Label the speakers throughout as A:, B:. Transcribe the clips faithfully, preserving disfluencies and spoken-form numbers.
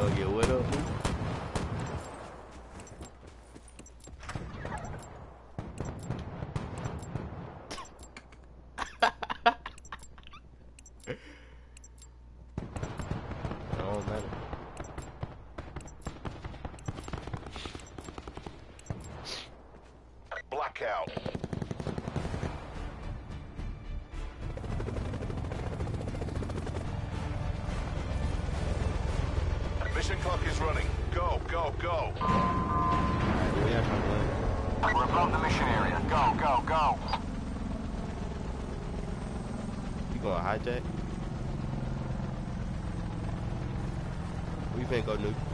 A: Go get what up? Don't matter.
B: Blackout. Mission clock is running. Go, go, go.
A: We have my plan.
C: We're above the mission area. Go, go, go.
A: You going hijack? We finna go nuke.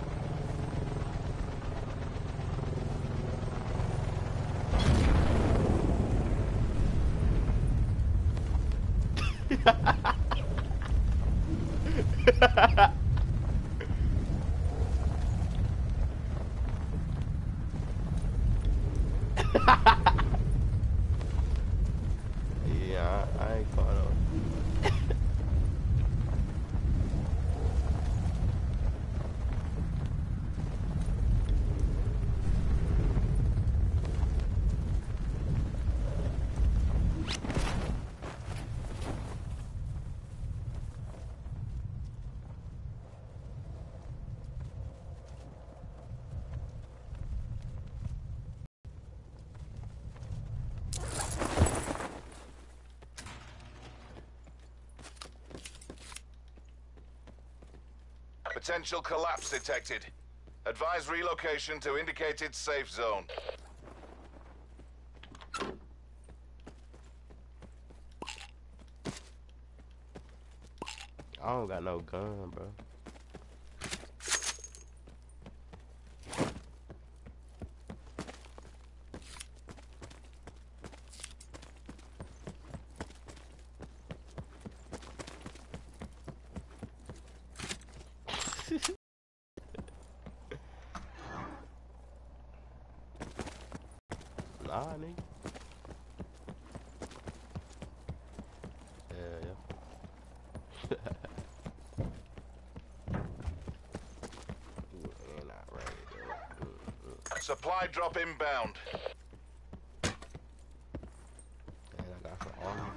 A: Yeah, I, I ain't caught up.
B: Potential collapse detected. Advise relocation to indicated safe zone.
A: I don't got no gun, bro. Nah, nigga. Yeah, yeah. Ooh, and not right there. Mm, mm.
B: Supply drop inbound.
A: And I got some armor.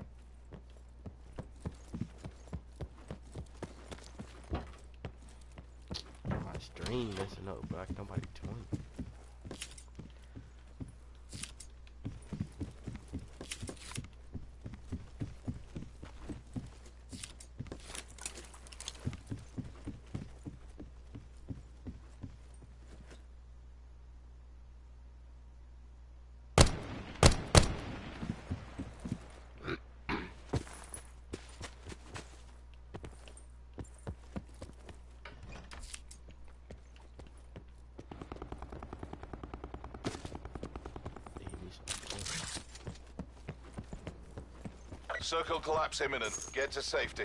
A: My stream messing up, but I can nobody twenty.
B: Circle collapse imminent. Get to safety.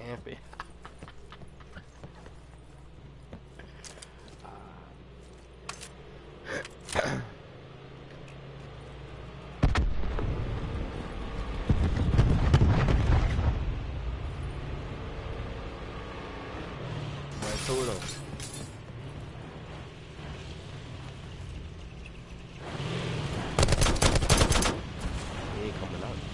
A: camping. Right, throw it over. He ain't coming out.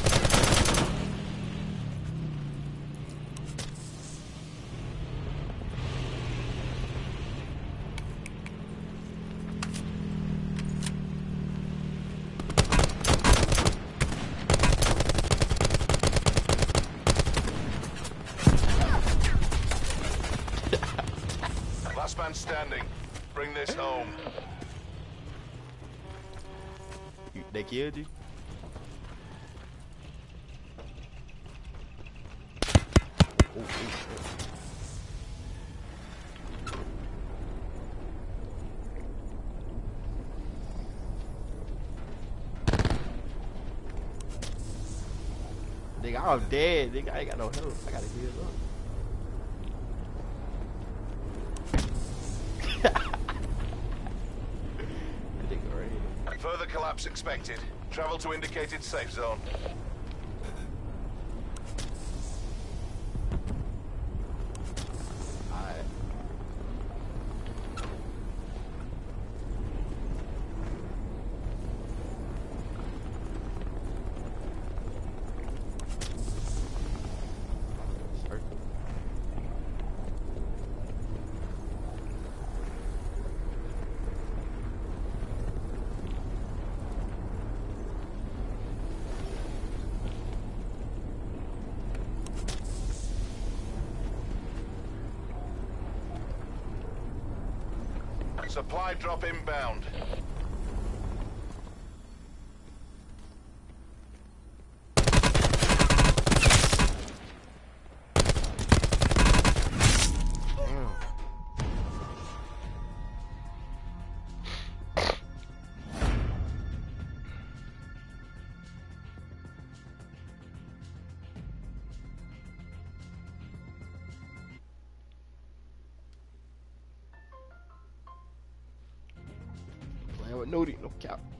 B: Last man standing. Bring this home.
A: You, they killed you? Oh, oh, oh. Nigga, I'm dead. Nigga, I ain't got no health. I gotta heal up. That nigga right here.
B: Further collapse expected. Travel to indicated safe zone.
A: Alright. Circle.
B: Supply drop inbound.
A: Damn. Playing with Nudie, no cap.